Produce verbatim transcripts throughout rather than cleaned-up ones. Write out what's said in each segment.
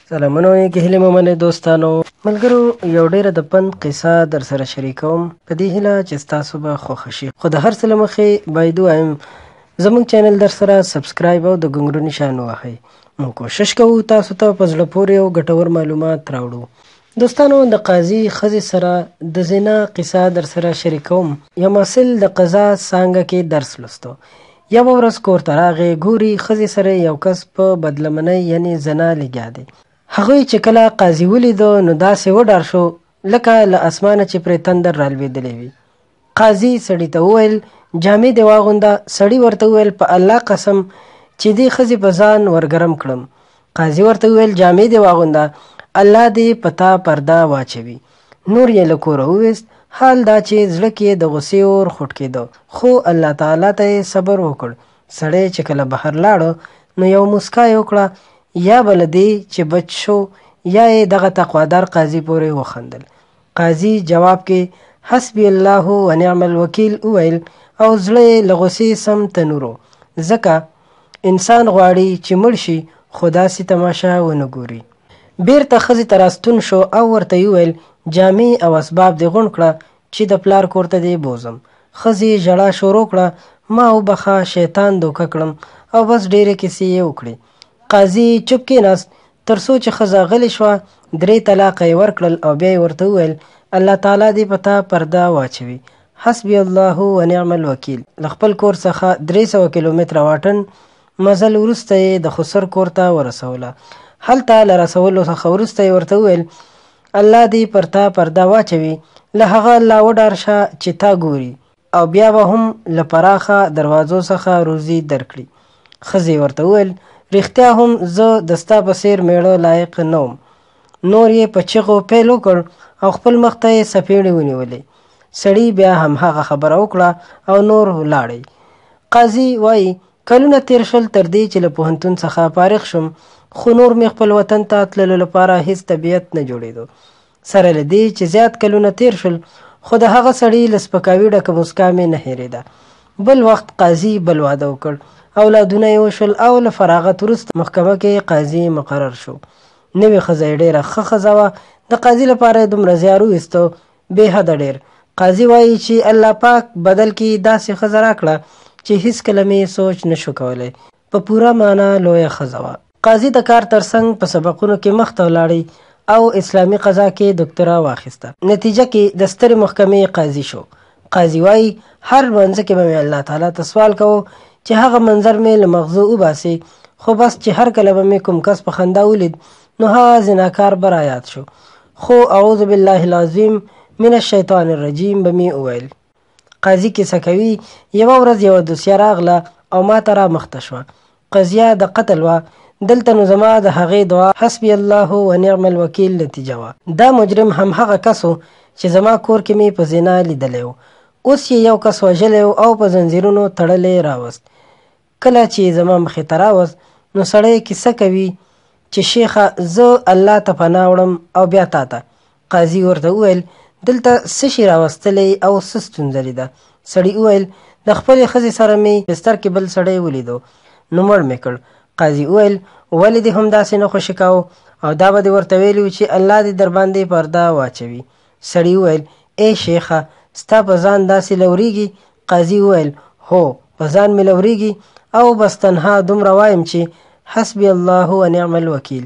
سلامونه کې هیله مو منه دوستانو ملګرو یو ډیره د پند قصه در سره شریکوم په دې هیله چې تاسو به خوښ شي خو د هر څه لمخې باید وایم زموږ چینل در سره سبسکرایب او د ګنګرو نشان وهئ موږ کوشش کوو تاسو ته په زړه پورې او ګټور معلومات راوړو دوستانو د قاضي ښځې سره د زنا قصه در سره شریکوم یو محصل د قضا څانګه کې درس لوستو یوه ورځ کور ته راغی ګوري ښځې سره یو کس په بدلمنۍ یعنې زنا لګیا دی هغوی چې کله قاضي ولیدو نو داسې وډار شو لکه له اسمانه چې پرې تندر رالوېدلی وي قاضي سړي ته وویل جامې دې واغونده سړي ورته وویل په الله قسم چې دې ښځې په ځان ورګرم کړم قاضي ورته وویل جامې دې واغونده الله دې په تا پرده واچوي نور یې له کوره وویست حال دا چې زړه کې د غصې اور خوټ کېده خو الله تعالی ته یې صبر وکړ سړی چې کله بهر لاړو نو یو مسکا یې وکړه یا بل دی چې بچ شو یا یې دغه تقوادار قاضي پورې وخندل قاضي جواب کې حسبي الله و نعم الوکیل وویل او زړه یې له غصې سم تنورو ځکه انسان غواړي چې مړ شي خو داسې تماشه ونه ګوري بیرته ښځې ته راستون شو او ورته یې وویل جامې او اسباب دې غونډ کړه چې د پلار کور ته دې بوزم ښځې ژړا شروع کړه ما وبخه شیطان دوکه کړم او بس ډېرې کیسې یې وکړې قاضي چوپ کېناست تر څو چې ښځه غلې شوه درې طلاقه یې ورکړل او بیا یې ورته وویل الله تعالی دې په تا پرده واچوي حسبي الله و نعم الوکیل له خپل کور څخه درې سوه کیلومتره واټن مزل وروسته یې د خسر کور ته ورسوله هلته له رسولو څخه وروسته یې ورته وویل الله دې پر تا پرده واچوي له هغه الله وډار شه چې تا ګوري او بیا به هم له پراخه دروازو څخه روزي درکړي ښځې ورته وویل رښتیا هم زه د ستا په څېر میړه لایق نه وم نور یې په چغو پیل وکړ او خپل مخ ته یې څپېړې ونیولې سړي بیا همهغه خبره وکړه او نور ولاړی قاضي وایي کلونه تیر شول تر دې چې له پوهنتون څخه فارغ شم خو نور مې خپل وطن ته تللو لپاره هیڅ طبیعت نه جوړېدو سره له دې چې زیات کلونه تیر شول خو د هغه سړي له سپکاوي ډکه مسکا مې نه هېرېده بل وخت قاضي بل واده وکړ اولادونه یې وشول او له فراغت وروسته محکمه کې قاضي مقرر شو نوې ښځه یې ډېره ښه ښځه وه د قاضي لپاره یې دومره زیار وویسته بې حده ډېر قاضي وایي چې الله پاک بدل کې داسې ښځه راکړه چې هیڅکله مې سوچ نشو کولی په پوره معنا لویه ښځه وه قاضي د کار ترڅنګ په سبقونو کې مخته ولاړی او اسلامي قضا کې دکتورا واخیسته نتیجه کې د سترې محکمې قاضي شو قاضي وایي هر لمانځه کې به مې الله تعالی ته سوال کوو چې هغه منظر مې له مغزو وباسي خو بس چې هر کله به مې کوم کس په خندا ولید نو هغه زناکار به رایاد شو خو اعوذ بالله العظیم من الشیطان الرجیم به مې وویل قاضي کیسه کوي یوه ورځ یوه دوسیه راغله او ما ته را مخته شوه قضیه د قتل وه دلته نو زما د هغې دعا حسبي الله و نعم الوکیل نتیجه وه دا مجرم همهغه کس و چې زما کور کې مې په زنا لیدلی و اوس یې یو کس وژلی او په زنځیرونو تړلی راوست کله چې زما مخې ته راوست نو سړی کیسه کوي چې شیخه زه الله ته پناه وړم او بیا تا ته قاضي ورته وویل دلته څه شي راوستلی او څه ستونزه لیده سړي وویل د خپلې ښځې سره مې بستر کې بل سړی ولیدو نو مړ مې کړ قاضي وویل ولې دې هم داسې نه خوشي کوو او دا به دې ورته ویلي وي چې الله دې در باندې پرده واچوي سړي وویل ای شیخه ستا په ځان داسې لورېږي قاضي وویل هو په ځان مې لورېږي او بس تنها دومره وایم چې حسبي الله و نعم الوکیل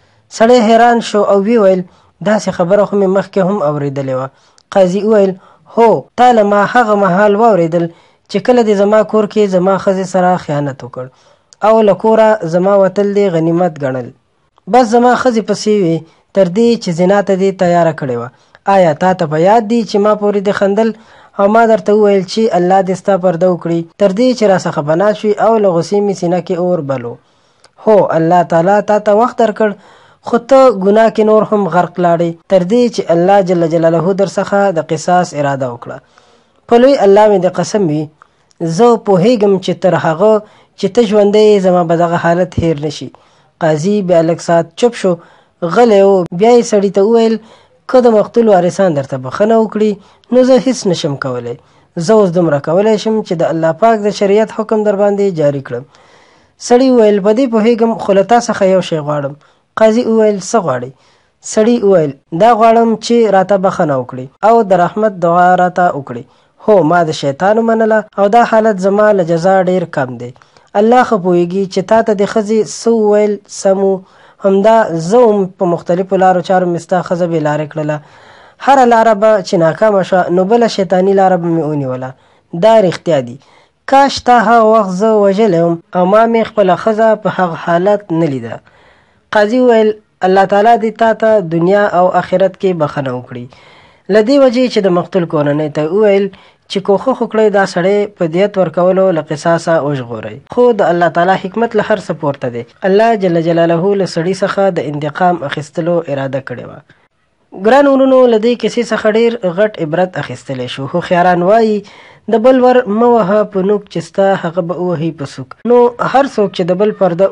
سړی حیران شو او وی ویل داسې خبره خو مې مخکې هم اورېدلې وه قاضي وویل هو تا له ما هغه مهال واورېدل چې کله دې زما کور کې زما ښځې سره خیانت وکړ او له کوره زما وتل دې غنیمت ګڼل بس زما ښځې پسې وې تر دې چې زنا ته دې تیاره کړې وه آیا تا ته په یاد دی چې ما پورې دې خندل او ما درته وویل چې الله دې ستا پرده وکړي تر دې چې راڅخه پناه شوي او له غصې مې سینه کې اور بلو هو الله تعالی تا ته وخت درکړ خو ته ګناه کې نور هم غرق لاړې تر دې چې الله جل جلاله در څخه د قصاص اراده وکړه په لوی الله مې د قسم وي زه پوهېږم چې تر هغه چې ته ژوندی زما به دغه حالت هیر نشي قاضي بیا لږ ساعت چوپ شو غلی و بیا یې سړي ته وویل که د مقتول وارثان درته بخښنه وکړي نو زه هیڅ نشم کولی زه اوس دومره کولی شم چې د الله پاک د شریعت حکم در باندې جاري کړم سړي وویل په دې پوهېږم خو له تا څخه یو شی غواړم قاضي وویل څه غواړئ؟ سړي وویل دا غواړم چې راته بخښنه وکړي او د رحمت دعا راته وکړي. هو ما د شیطان ومنله او دا حالت زما له جزا ډیر کم دی. الله ښه پوهیږي چې تا ته د ښځې څه وویل سم و. همدا زه هم په مختلفو لارو چارو مې ستا ښځه بې لارې کړله. هره لاره به چې ناکامه شوه نو بله شیطاني لاره به مې ونیوله. دا رښتیا دي. کاش تا هغه وخت زه وژلی وم او ما مې خپله ښځه په هغه حالت نه لیده. قاضي وویل الله تعالی دې تا ته دنیا او آخرت کې بخښنه وکړي. له دې وجې چې د مقتول کورنۍ ته وویل چې کوښښ وکړئ دا سړی په دیت ورکولو له قصاصه وژغورئ. خو د الله تعالی حکمت له هر څه پورته دی. الله جل جلاله له سړي څخه د انتقام اخیستلو اراده کړې وه. ګران ورونو له دې کیسې څخه ډېر غټ عبرت اخیستلی شو. هوښیاران وایي د بل ور مه وهه په نوک چې ستا هغه به ووهي په سوک. نو هر څوک چې د بل پرده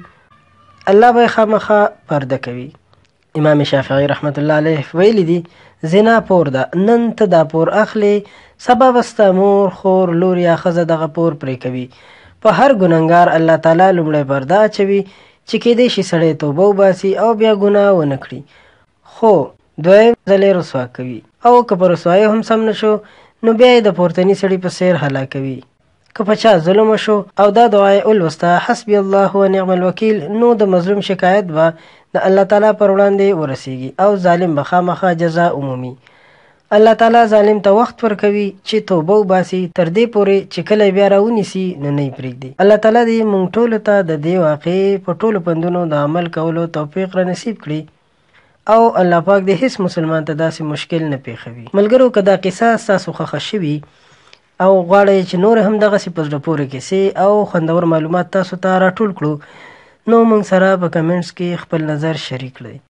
وکړي الله به یې خامخا پرده کوي. امام شافعي رحمت الله علیه ویلی دي زنا پور ده، نن ته دا پور اخلي سبا به ستا مور خور لور یا ښځه دغه پور پرې کوي. په هر ګنهګار الله تعالی لومړی پرده اچوي چې کیدای شي سړی توبه وباسي او بیا ګناه ونه کړي، خو دویم ځل یې رسوا کوي او که په رسوایي هم سم نه شو نو بیا یې د پورتني سړي په څیر هلاکوي. که په چا ظلم وشو او دا دعا یې ولوسته حسبي الله و نعم الوکیل نو د مظلوم شکایت به د الله تعالی پر وړاندې ورسیږي او ظالم به خامخا جزا عمومي. الله تعالی ظالم ته وخت ورکوي چې توبه وباسي تر دې پورې چې کله بیا راونیسي نو نه یې پرېږدي. الله تعالی دې موږ ټولو ته د دې واقعې په ټولو پندونو د عمل کولو توفیق را نصیب کړي او الله پاک دې هیڅ مسلمان ته داسې مشکل نه پیښوي. ملګرو که دا قصه ستاسو خوښه شوي او غواړئ چې نور هم دغسې په زړه پورې کیسې او خوندور معلومات تاسو ته راټول کړو نو موږ سره په کمنټس کې خپل نظر شریک کړئ.